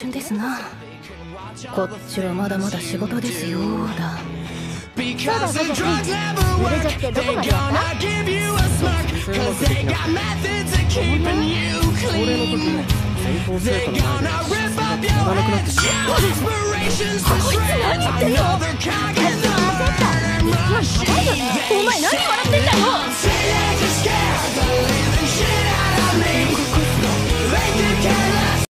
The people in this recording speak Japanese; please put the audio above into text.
瞬ですな。こっちはまだまだ仕事ですよだ。 そうだ、ボジャ君。濡れちゃってどこまでやった？ 撮影うまくできなくて、恒例の時に全校生徒の前でやらなくなってしまう。 こいつ何言ってんの？焦った。勢い高いよね。